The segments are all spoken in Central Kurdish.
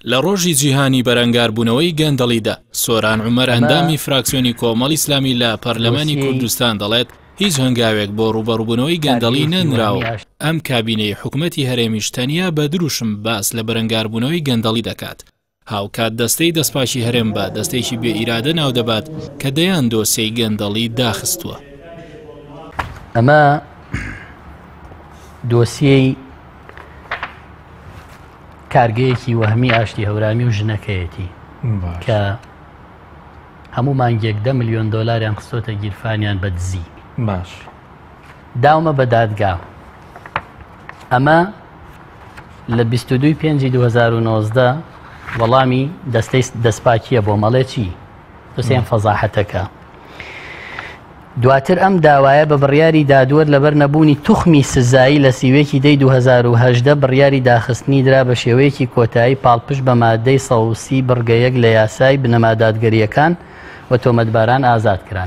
لە ڕۆژی جیهانی بەرەنگاربوونەوەی گەندەڵیدا سۆران عومەر ئەندامی فراکسیۆنی کۆمەڵی ئیسلامی لە پەرلەمانی کوردستان دەڵێت هیچ هەنگاوێک بۆ ڕوبەڕووبوونەوەی گەندەڵی نەنراوە. ئەم کابینەی حکوومەتی هەرێمیش تەنیا بە دروشم باس لە بەرەنگاربوونەوەی گەندەڵی دەکات. هاوکات دەستەی دەستپاشی هەرێم بە دەستێکی بێ ئیرادە ناو دەبات کە دەیان دۆسیەی گەندەڵی داخستووە. ئەمە دۆسیەی کارگەیەکی وەهمی ئاشتی هەورامی و ژنەکەیەتی کە هەموو مانگێک 10 ملیۆن دۆلاریان خستۆتە گیرفانیان بە دزی. باش داومە بە دادگا. ئەمە لە 22/5/2019 وەڵامی دەستەی دەستپاکیە بۆ مەڵێکی حوسێن فەزاحەتەکە. دواتر ئەم داوایە بە بڕیاری دادوەر لەبەر نەبوونی توخمی سزایی لە سیوێکی دەی 2018 بڕیاری داخستنی درا بە شێوەیەکی کۆتایی پاڵپشت بە مادەی سەوسی بڕگەیەک لە یاسای بنەمادادگەریەکان و تۆمەتباران ئازاد کران.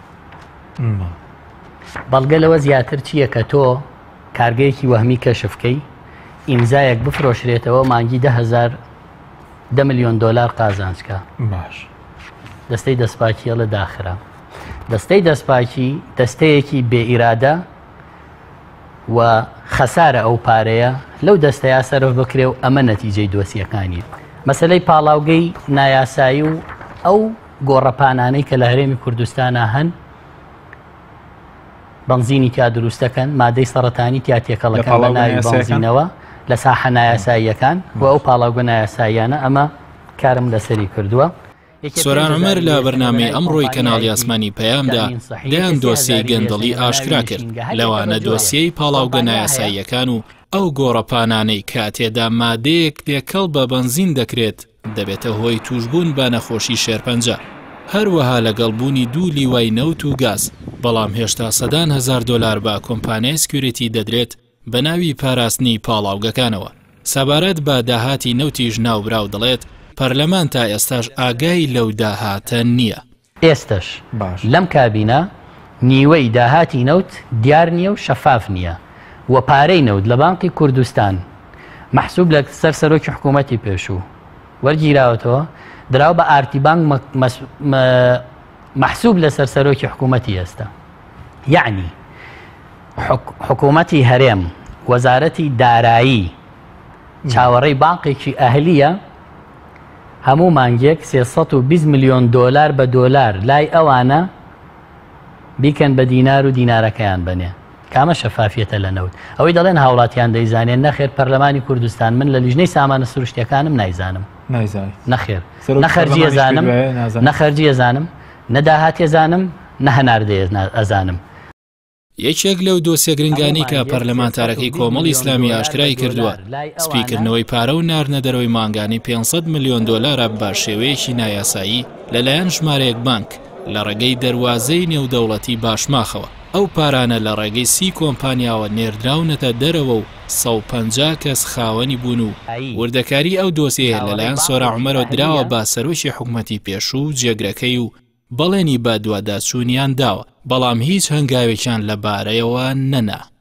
بەڵگە لەوە زیاتر چییە کە تۆ کارگەیەکی وەهمی کەشفکەی ئیمزایەک بفرۆشرێتەوە مانگی 10 ملیۆن دۆلار قازانجکە. باش دەستەی دەستپاکیە لە داخرا. دەستەی دەستپاکی دەستەیەکی بێ ئیرادە و خەسارە ئەو پارەیە لەو دەستەیە سەرف بکرێ و ئەمە نەتیجەی دۆسیەکانی. مەسەلەی پاڵاوگەی نایاسایی و ئەو گۆڕەپانانەی کە لە هەرێمی کوردستانە هەن بەنزینی تیا دروستەکەن مادەی سەرەتانی تیا تێکەڵەکان بە ناوی بەنزینەوە لە ساحە نایاساییەکان و ئەو پاڵاوگە نایاساییانە ئەمە کارم لەسەری کردووە. سۆران عومەر لە بەرنامەی ئەمڕۆی کەناڵی ئاسمانی پەیامدا دەیان دۆسیەی گەندەڵی ئاشکرا کرد لەوانە دۆسیەی پاڵاوگە نایاساییەکان و ئەو گۆڕەپانانەی کاتێدا مادەیەک تێکەڵ بە بەنزین دەکرێت دەبێتە هۆی توشبوون بە نەخۆشی شێرپەنجە. هەروەها لەگەڵبوونی دوو لیوای نەوت و گاز بەڵام هێشتا سەدان هزار دۆلار بە کۆمپانیای سکیوریتی دەدرێت بە ناوی پاراستنی پاڵاوگەکانەوە. سەبارەت بە داهاتی نەوتیش ناوبراو دەڵێت پەرلەمان تا ئێستاش ئاگای لەو داهاتە نییە. ئێستش لەم کابینە نیوەی داهاتی نەوت دیار نییە و شەفاف نییە و پارەی نەوت لە بانقی کوردستان مەحسوب لە سەر سەرۆکی حکوومەتی پێشوو وەرگیراوەتەوە دراو بە ئارتی بانک مەحسوب لە سەر سەرۆکی حکوومەتی ئێستا. یعنی حکوومەتی هەرێم وەزارەتی دارایی چاوەڕێی بانقێکی ئەهلیە هەموو مانگێک 320 ملیۆن دۆلار بە دۆلار لای ئەوانە بیکەن بە دینار و دینارەکەیان بنێ. کامە شەفافیەتە لە نەوت. ئەوەی دەڵێن هاوڵاتیان دەیزانێن نەخێر پەرلەمانی کوردستان من لە لیژنەی سامانە سروشتیەکانم نایزانم. نەخێر نەخەرجی ئەزانم نەخەرجی ئەزانم نەداهاتی ئەزانم نە هەناردەیە ئەزانم. یەکێک لەو دۆسیە گرنگانی کە پەرلەمانتارەکەی کۆمەڵی ئیسلامی ئاشکرای کردووە سپیکردنەوەی پارە و ناردنەدەرەوەی مانگانی 500 ملیۆن دۆلارە بە شێوەیەکی نایاسایی لەلایەن ژمارەیەک بانک لە ڕێگەی دەواازەی نێودەوڵەتی باشماخەوە. ئەو پارانە لە ڕێگەی 30 کۆمپانیاوە نێردراونەتە دەرەوە و 150 کەس خاوەنی بوون و وردەکاری ئەو دۆسیە لەلایەن سۆران عومەرەوە دراوە با سەرۆکی حکوومەتی پێشوو جێگرەکەی و بەڵێنی بە دوواداچوونیان داوە بەڵام هیچ هەنگاوێکیان لەبارەیەوە نەنا.